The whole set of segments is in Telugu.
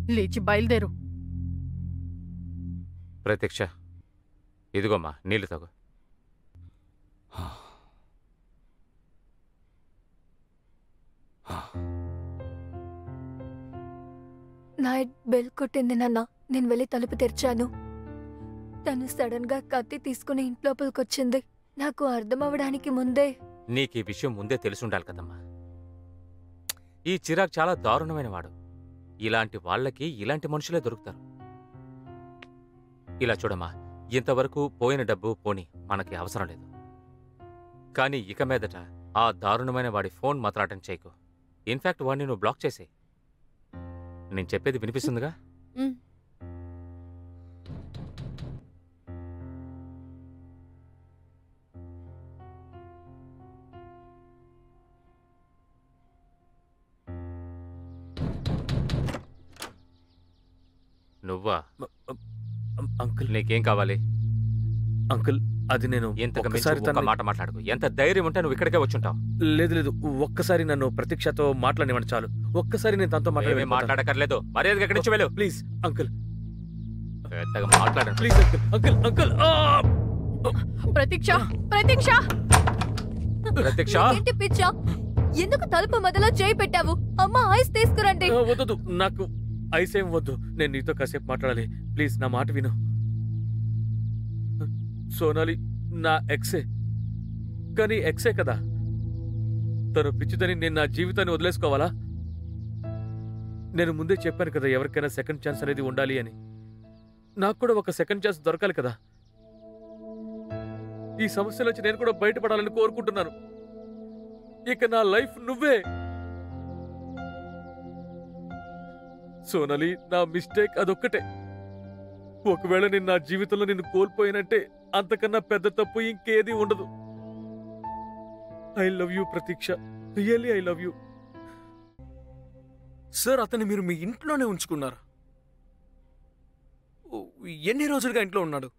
లేచి బయలుదేరు. ప్రతీక్ష, ఇదిగోమ్మా నీళ్లు తాగు. నైట్ బెల్ కొట్టింది నాన్న. నేను వెళ్ళి తలుపు తెరిచాను. తను సడన్ గా కత్తి తీసుకుని ఇంట్లోపలికొచ్చింది. నాకు అర్థం అవడానికి ముందే. నీకు ఈ విషయం ముందే తెలుసుండాలి కదమ్మా. ఈ చిరాగ్ చాలా దారుణమైన వాడు. ఇలాంటి వాళ్ళకి ఇలాంటి మనుషులే దొరుకుతారు. ఇలా చూడమ్మా, ఇంతవరకు పోయిన డబ్బు పోని మనకి అవసరం లేదు. కానీ ఇక మీదట ఆ దారుణమైన వాడి ఫోన్ మాత్రం చేయకు. ఇన్ఫాక్ట్ వాడిని నువ్వు బ్లాక్ చేసే. నేను చెప్పేది వినిపిస్తుందిగా? నువ్వా? అంకుల్, నీకేం కావాలి? అంకుల్, అది నేను ఒక్క మాట మాట్లాడుకో. ఎంత ధైర్యం ఉంటే నువ్వు ఇక్కడికే వచ్చుంటావు. లేదు లేదు, ఒక్కసారి నన్ను ప్రతీక్షతో మాట్లాడివ్వండి చాలు. ఒక్కసారి నేను తనతో మాట్లాడకర్లేదు. మర్యాదగా ఎక్కడి నుంచి వెళ్ళు. ప్లీజ్ అంకుల్, పెద్దగా మాట్లాడండి. Please uncle. Uncle, Pratiksha, Pratiksha, Pratiksha, ఏంటి పిచ్చా? ఎందుకు తలుపు మొదలో చేయి పెట్టావు? అమ్మ, ఐస్ తీసుకురండి. వద్దు, నాకు ఐస్ ఏం వద్దు. నేను నీతో కాసేపు మాట్లాడాలి. ప్లీజ్ నా మాట విను. సోనాలి నా ఎక్సే, కానీ ఎక్సే కదా. తను పిచ్చిదని నేను నా జీవితాన్ని వదిలేసుకోవాలా? నేను ముందే చెప్పాను కదా, ఎవరికైనా సెకండ్ ఛాన్స్ అనేది ఉండాలి అని. నాకు కూడా ఒక సెకండ్ ఛాన్స్ దొరకాలి కదా. ఈ సమస్య నుంచి నేను కూడా బయటపడాలని కోరుకుంటున్నాను. ఇక నా లైఫ్ నువ్వే. సోనాలి, నా మిస్టేక్ అదొక్కటే. ఒకవేళ నేను నా జీవితంలో నిన్ను కోల్పోయినంటే అంతకన్నా పెద్ద తప్పు ఇంకేది ఉండదు. I love you Pratiksha, really I love you. Sir, అతన్ని మీరు మీ ఇంట్లోనే ఉంచుకున్నారా? ఎన్ని రోజులుగా ఇంట్లో ఉన్నాడు?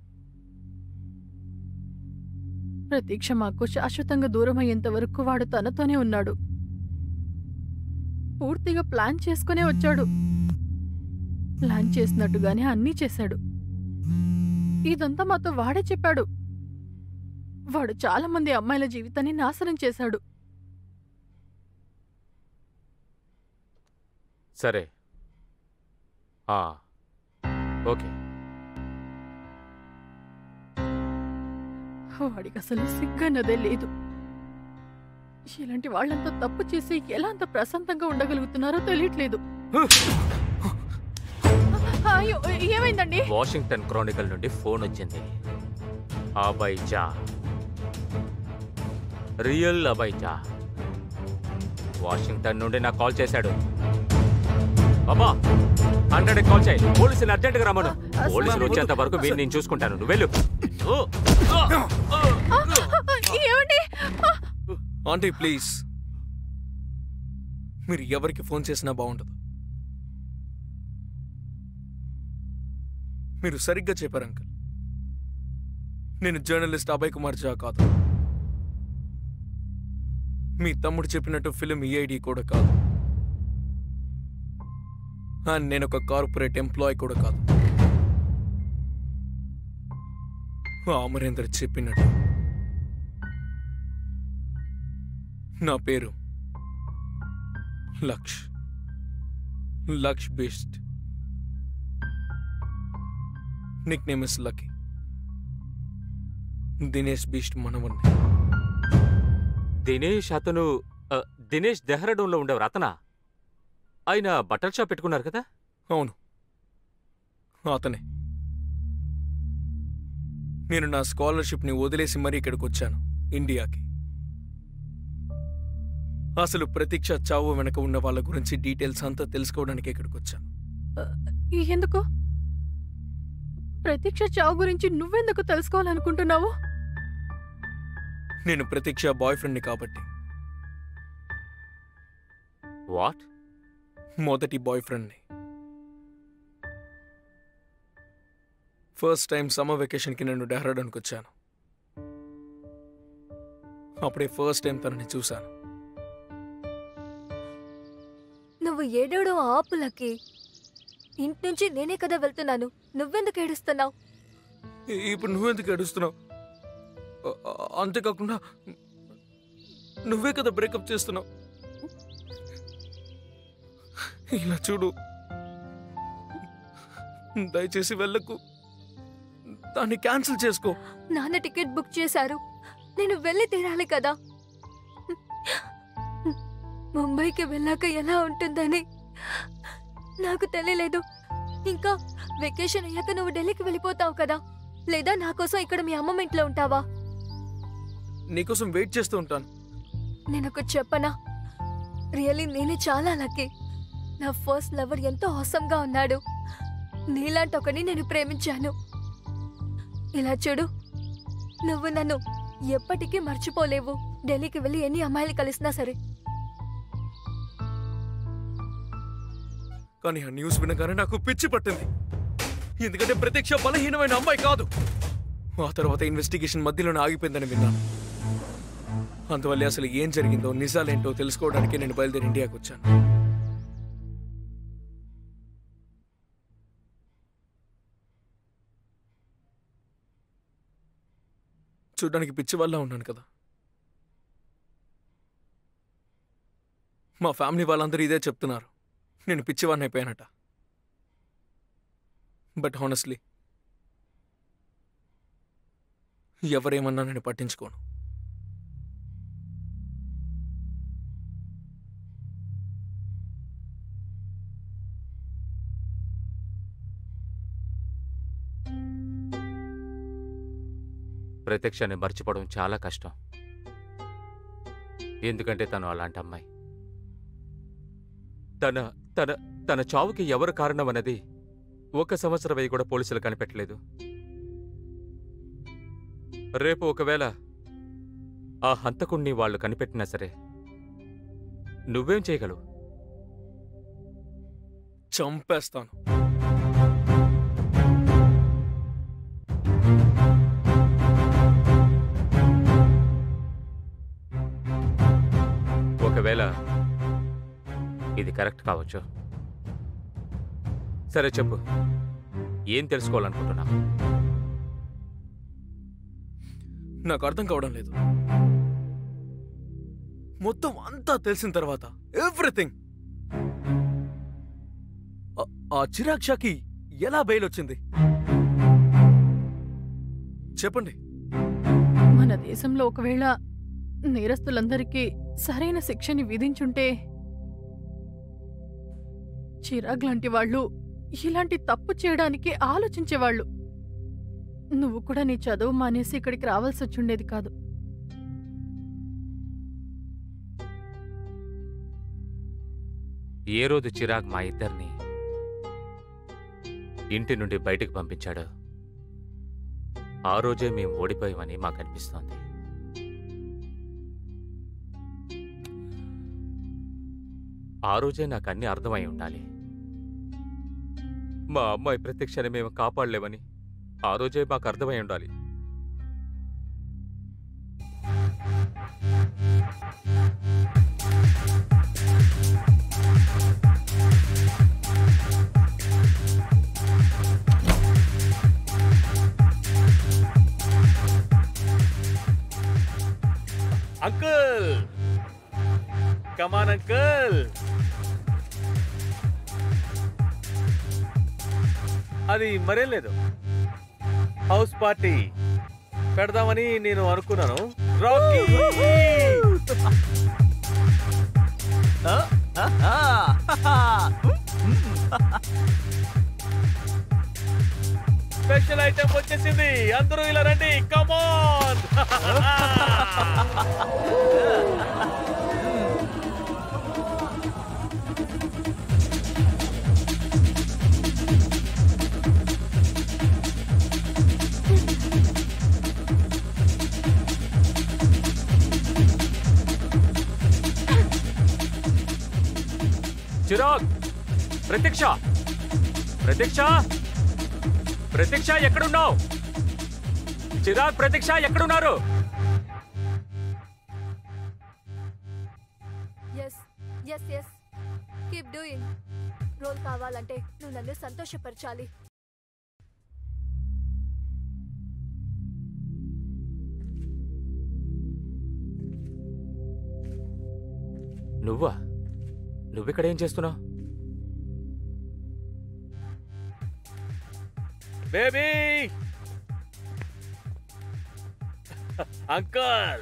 ప్రతీక్ష మాకు శాశ్వతంగా దూరం అయ్యేంత వరకు వాడు తనతోనే ఉన్నాడు. పూర్తిగా ప్లాన్ చేసుకునే వచ్చాడు. ప్లాన్ చేసినట్టుగానే అన్నీ చేశాడు. ఇదంతా మాతో వాడే చెప్పాడు. వాడు చాలా మంది అమ్మాయిల జీవితాన్ని నాశనం చేశాడు. సరే, ఓకే. వాడికి అసలు సిగ్గన్నదే లేదు. ఇలాంటి వాళ్ళంతా తప్పు చేసి ఎలా అంత ప్రశాంతంగా ఉండగలుగుతున్నారో తెలియట్లేదు. అయ్యో, ఏమైందండి? వాషింగ్టన్ క్రానికల్ నుండి ఫోన్ వచ్చింది. అబైజా, రియల్ అబైజా వాషింగ్టన్ నుండి నాకు కాల్ చేశాడు. బాబా, 100 కాల్ చేయి. పోలీసులు అర్జెంట్ గా రమ్మను. పోలీసులు వచ్చేంత వరకు వీడిని నేను చూసుకుంటాను. నువ్వు వెళ్ళు. ఆంటీ ప్లీజ్, మీరు ఎవరికి ఫోన్ చేసినా బాగుండదు. మీరు సరిగ్గా చెప్పారు అంకుల్. నేను జర్నలిస్ట్ అభయ్ కుమార్ జా కాదు. మీ తమ్ముడు చెప్పినట్టు ఫిలిం ఈఐడి కూడా కాదు. నేను ఒక కార్పొరేట్ ఎంప్లాయ్ కూడా కాదు. అమరేందర్ చెప్పినట్టు నా పేరు Laksh Bisht. Nickname is Lucky. Dinesh Bisht మనవన్ని. దినేష్? అతను దినేష్ దెహ్రాడూన్ లో ఉండేవారు అతనా? ఆయన బట్టల షాప్ పెట్టుకున్నారు కదా? అవును, అతనే. నేను నా స్కాలర్షిప్ని వదిలేసి మరీ ఇక్కడికి వచ్చాను, ఇండియాకి. అసలు ప్రతీక్ష చావు వెనక ఉన్న వాళ్ళ గురించి డీటెయిల్స్ అంతా తెలుసుకోవడానికి ఇక్కడికి వచ్చాను. ఎందుకు? ప్రతీక్ష చావు గురించి నువ్వెందుకు తెలుసుకోవాలనుకుంటున్నావు? నేను ప్రతీక్ష బాయ్ ఫ్రెండ్ని కాబట్టి. వాట్? మొదటి బాయ్ ఫ్రెండ్ని. ఫస్ట్ టైం సమ్మర్ వెకేషన్కి నేను డెహ్రాడూన్కి వచ్చాను. అప్పుడే ఫస్ట్ టైం తనని చూశాను. నువ్వు ఏడవడం ఆపులకి. ఇంటి నుంచి నేనే కదా వెళ్తున్నాను. నువ్వెందుకు ఏడుస్తున్నావు? ఇప్పుడు నువ్వెందుకు ఏడుస్తున్నావు? అంతేకాకుండా నువ్వే కదా బ్రేకప్ చేస్తున్నావు. ఇలా చూడు, దయచేసి వెళ్ళకు, దాన్ని క్యాన్సిల్ చేసుకో. నాన్న టికెట్ బుక్ చేశారు, నేను వెళ్ళి తీరాలి కదా. ముంబైకి వెళ్ళాక ఎలా ఉంటుందని నాకు తెలియలేదు. ఇంకా వెకేషన్ అయ్యాక నువ్వు ఢిల్లీకి వెళ్ళిపోతావు కదా, లేదా నా కోసం ఇక్కడ మీ అమ్మమ్మ ఇంట్లో ఉంటావా? నీకోసం వెయిట్ చేస్తూ ఉంటాను. నేను ఒకటి చెప్పనా, రియల్లీ నేనే చాలా లక్కీ. నా ఫస్ట్ లవర్ ఎంతో ఆసంగా ఉన్నాడు. నీలాంటి ఒకని నేను ప్రేమించాను. ఇలా చూడు, నువ్వు నన్ను ఎప్పటికీ మర్చిపోలేవు. ఢిల్లీకి వెళ్ళి ఎన్ని అమ్మాయిలు కలిసినా సరే. కానీ ఆ న్యూస్ వినగానే నాకు పిచ్చి పట్టింది. ఎందుకంటే ప్రత్యక్ష బలహీనమైన అమ్మాయి కాదు. ఆ తర్వాత ఇన్వెస్టిగేషన్ మధ్యలోనే ఆగిపోయిందని విన్నాను. అందువల్ల అసలు ఏం జరిగిందో, నిజాలేంటో తెలుసుకోవడానికి నేను బయలుదేరి ఇండియాకి వచ్చాను. చూడ్డానికి పిచ్చి వల్ల ఉన్నాను కదా. మా ఫ్యామిలీ వాళ్ళందరూ ఇదే చెప్తున్నారు, నేను పిచ్చివాడిని అయిపోయానట. బట్ హానెస్ట్లీ ఎవరేమన్నా నేను పట్టించుకోను. ప్రత్యక్షని మర్చిపోవడం చాలా కష్టం. ఎందుకంటే తను అలాంటి అమ్మాయి. తన తన తన చావుకి ఎవరు కారణమన్నది 1 సంవత్సరం అయి కూడా పోలీసులు కనిపెట్టలేదు. రేపు ఒకవేళ ఆ హంతకుణ్ణి వాళ్ళు కనిపెట్టినా సరే నువ్వేం చేయగలవు? చంపేస్తాను. ఒకవేళ ఇది కరెక్ట్ కావచ్చు. సరే చెప్పు, ఏం తెలుసుకోవాలనుకుంటున్నా? నాకు అర్థం కావడం లేదు. మొత్తం అంతా తెలిసిన తర్వాత ఎవ్రీథింగ్, ఆ చిరాగ్ షాకి ఎలా బెయిల్ వచ్చింది చెప్పండి. మన దేశంలో ఒకవేళ నేరస్తులందరికీ సరైన శిక్షని విధించుంటే చిరాగ్ లాంటి వాళ్ళు ఇలాంటి తప్పు చేయడానికి ఆలోచించేవాళ్ళు. నువ్వు కూడా నీ చదువు మానేసి ఇక్కడికి రావాల్సి వచ్చుండేది కాదు. ఏ రోజు చిరాగ్ మా ఇద్దరిని ఇంటి నుండి బయటకు పంపించాడో ఆ రోజే మేము ఓడిపోయామని మాకనిపిస్తోంది. ఆ రోజే నాకు అన్నీ అర్థమై ఉండాలి. మా అమ్మాయి ప్రత్యక్షని మేము కాపాడలేమని ఆ రోజే మాకు అర్థమై ఉండాలి. Uncle, come on uncle. అది మరేం లేదు, హౌస్ పార్టీ పెడదామని నేను అనుకున్నాను. రాకీ స్పెషల్ ఐటమ్ వచ్చేసింది. అందరూ ఇలా రండి, కమాన్. చిరాగ్, ప్రత్యక్ష, ప్రత్యక్ష, ప్రత్యక్ష ఎక్కడున్నావు? చిరాగ్, ప్రత్యక్ష ఎక్కడున్నారు? Yes, yes, yes. Keep doing. Role కావాలంటే నువ్వు నన్ను సంతోషపరచాలి. నువ్వా? నువ్విక్కడ ఏం చేస్తున్నావు? బేబీ అంకల్,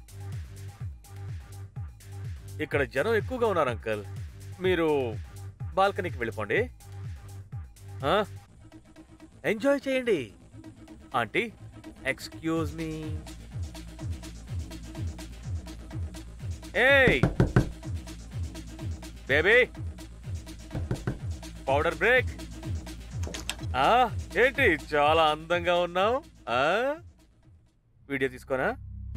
ఇక్కడ జనం ఎక్కువగా ఉన్నారు అంకల్. మీరు బాల్కనీకి వెళ్ళిపోండి. ఎంజాయ్ చేయండి. Aunty, excuse me. ఏయ్ బేబీ, పౌడర్ బ్రేక్. ఏంటి చాలా అందంగా ఉన్నావు? వీడియో తీసుకోనా?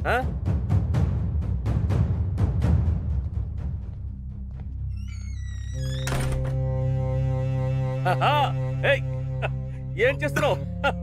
ఏం చేస్తున్నావు?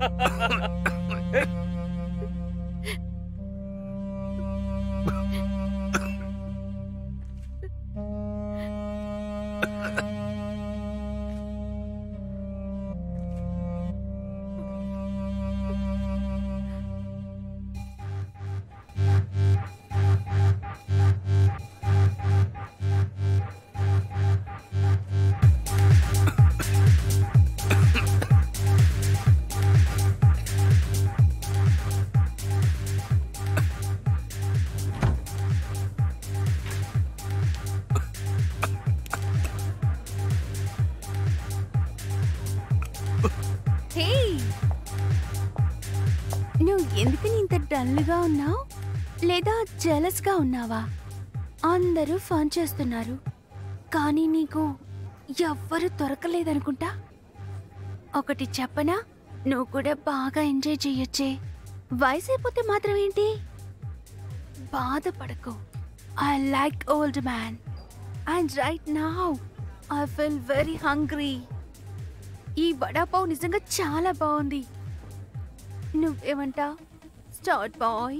నువ్వు ఎందుకని ఇంత డల్గా ఉన్నావు? లేదా జెలస్గా ఉన్నావా? అందరూ ఫోన్ చేస్తున్నారు, కానీ నీకు ఎవ్వరూ దొరకలేదనుకుంటా. ఒకటి చెప్పనా, నువ్వు కూడా బాగా ఎంజాయ్ చెయ్యొచ్చే. వయసు అయిపోతే మాత్రం ఏంటి? బాధపడకు. I like old man and right now I feel very hungry. ఈ వడాపావ్ నిజంగా చాలా బాగుంది. నువ్వేమంటావ్ స్టార్ట్ బాయ్?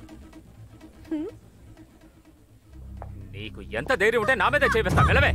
నీకు ఎంత ధైర్యం ఉంటే నా మీద చేయిస్తా. వెళ్ళవే.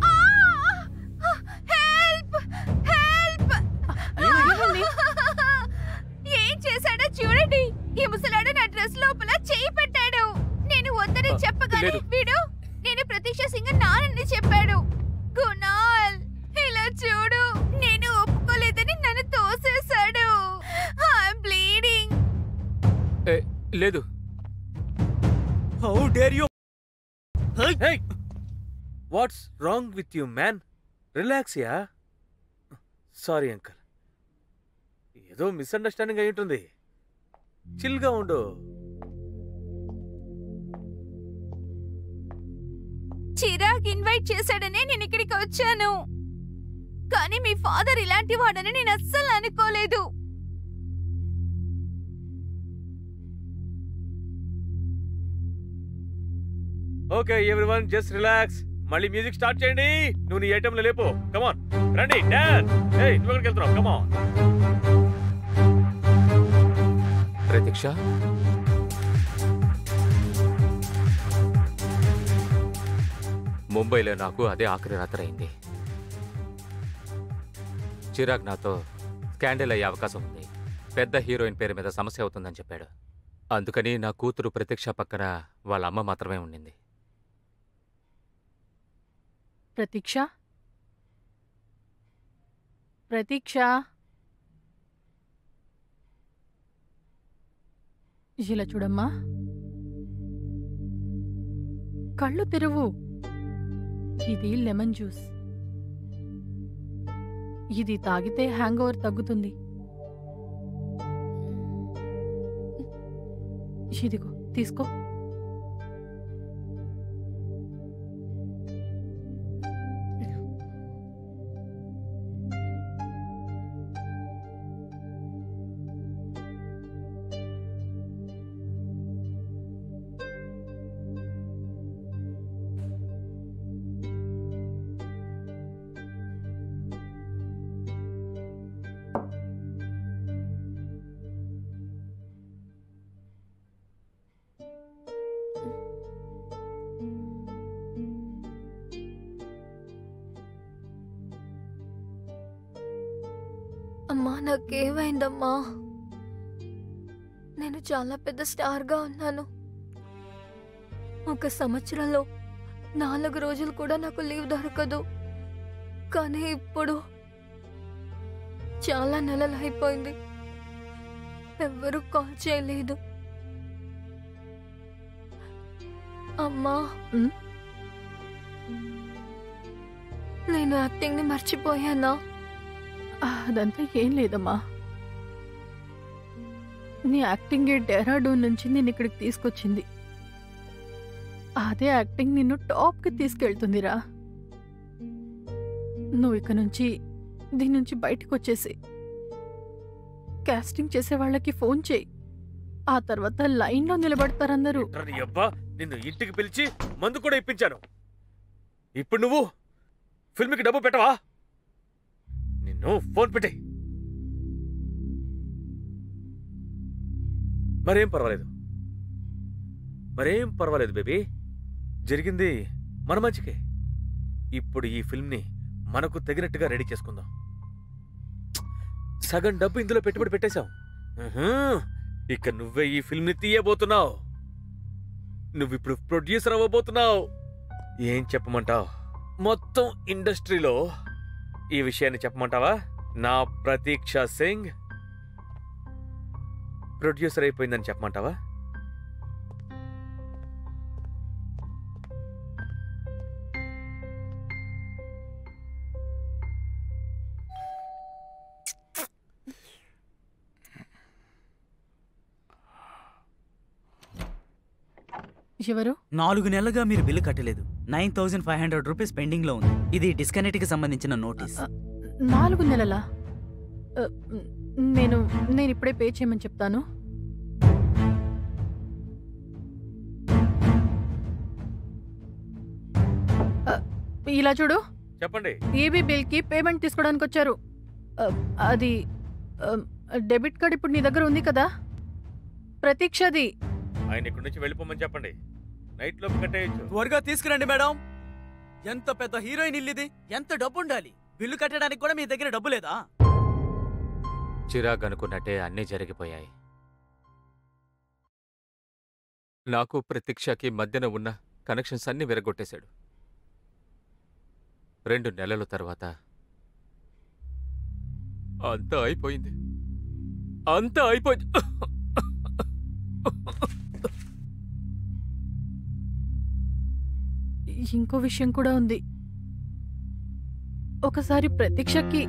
ఏం చేశాడో చూడండి. ఈ ముసలాడు నా డ్రెస్ లోపల చేయి పెట్టాడు. నేను వద్దని చెప్పగానే వీడు నేను ప్రతీక్ష సింగ్ నానని చెప్పాడు. కునాల్, ఇలా చూడు, నేను ఒప్పుకోలేదని నన్ను తోసేశాడు. I'm bleeding. లేదు. How dare you? Hey! What's wrong with you, man? Relax, yeah? Sorry, uncle. ఏదో మిస్అండర్స్టాండింగ్ అయి ఉంటుంది. చిల్గా ఉండు. చిరాగ్ ఇన్వైట్ చేశాడనే నేను ఇక్కడికి వచ్చాను, కానీ మీ ఫాదర్ ఇలాంటి వాడని నేను అస్సలు అనుకోలేదు. Okay everyone, just relax. మళ్ళీ మ్యూజిక్ స్టార్ట్ చేయండి. నువ్వు నీ ఐటెంలో లేపో. కమాన్ రండి, డాన్స్. ఏయ్ నువ్వు ఎక్కడికి వెళ్తున్నావు? కమాన్. ప్రతీక్ష, ముంబైలో నాకు అదే ఆఖరి రాత్రి అయింది. చిరాగ్ నాతో స్కాండల్ అయ్యే అవకాశం ఉంది, పెద్ద హీరోయిన్ పేరు మీద సమస్య అవుతుందని చెప్పాడు. అందుకని నా కూతురు ప్రతీక్ష పక్కన వాళ్ళ అమ్మ మాత్రమే ఉండింది. ప్రతీక్ష, ప్రతీక్ష, ఇలా చూడమ్మా, కళ్ళు తెరువు. ఇది లెమన్ జ్యూస్. ఇది తాగితే హ్యాంగ్ ఓవర్ తగ్గుతుంది. ఇదిగో తీసుకో. అమ్మా నాకేమైందమ్మా? నేను చాలా పెద్ద స్టార్గా ఉన్నాను. 1 సంవత్సరంలో 4 రోజులు కూడా నాకు లీవ్ దొరకదు. కానీ ఇప్పుడు చాలా నెలలు అయిపోయింది, ఎవ్వరూ కాల్ చేయలేదు. అమ్మా నేను యాక్టింగ్ని మర్చిపోయానా? అదంతా ఏం లేదమ్మా. నీ యాక్టింగే డెహ్రాడూన్ నుంచి నేను ఇక్కడికి తీసుకొచ్చింది. అదే యాక్టింగ్ నిన్ను టాప్కి తీసుకెళ్తుందిరా. నువ్వు ఇక నుంచి దీని నుంచి బయటకు వచ్చేసి కాస్టింగ్ చేసే వాళ్ళకి ఫోన్ చేయి. ఆ తర్వాత లైన్లో నిలబడతారందరూ. అబ్బా, నిన్ను ఇంటికి పిలిచి మందు కూడా ఇప్పించాను. ఇప్పుడు నువ్వు ఫిల్మ్కి డబ్బు పెట్టవా? నిన్ను ఫోన్ పెట్టే. మరేం పర్వాలేదు బేబీ. జరిగింది మన మంచికే. ఇప్పుడు ఈ ఫిల్మ్ని మనకు తగినట్టుగా రెడీ చేసుకుందాం. సగం డబ్బు ఇందులో పెట్టుబడి పెట్టేశాం. ఇక నువ్వే ఈ ఫిల్మ్ని తీయబోతున్నావు. నువ్విప్పుడు ప్రొడ్యూసర్ అవ్వబోతున్నావు. ఏం చెప్పమంటావు? మొత్తం ఇండస్ట్రీలో ఈ విషయాన్ని చెప్పమంటావా? నా ప్రతీక్ష సింగ్ ప్రొడ్యూసర్ అయిపోయిందని చెప్పమంటావా? ఎవరు? 4 నెలలుగా మీరు బిల్లు కట్టలేదు. 9,500 రూపీస్ పెండింగ్ లో ఉంది. ఇది డిస్కనెక్ట్ కి సంబంధించిన నోటీస్. 4 నెలలా? నేను ఇప్పుడే పే చేయమని చెప్తాను. ఇలా చూడు, చెప్పండి. ఈబీ బిల్ కి పేమెంట్ తీసుకోవడానికి వచ్చారు. అది డెబిట్ కార్డ్ ఇప్పుడు నీ దగ్గర ఉంది కదా? ప్రతీక్షది. ఆయన ఇక్కడి నుంచి వెళ్ళిపోమని చెప్పండి. నైట్ లోపు కట్టేయచ్చు. త్వరగా తీసుకురండి మేడం. ఎంత పెద్ద హీరోయిన్ ఇల్లుది, ఎంత డబ్బు ఉండాలి? బిల్లు కట్టడానికి కూడా మీ దగ్గర డబ్బు లేదా? చిరాగ్ అనుకున్నట్టే అన్నీ జరిగిపోయాయి. నాకు ప్రతీక్షకి మధ్యన ఉన్న కనెక్షన్స్ అన్నీ విరగొట్టేశాడు. 2 నెలల తర్వాత అంతా అయిపోయింది. ఇంకో విషయం కూడా ఉంది. ఒకసారి ప్రతీక్షకి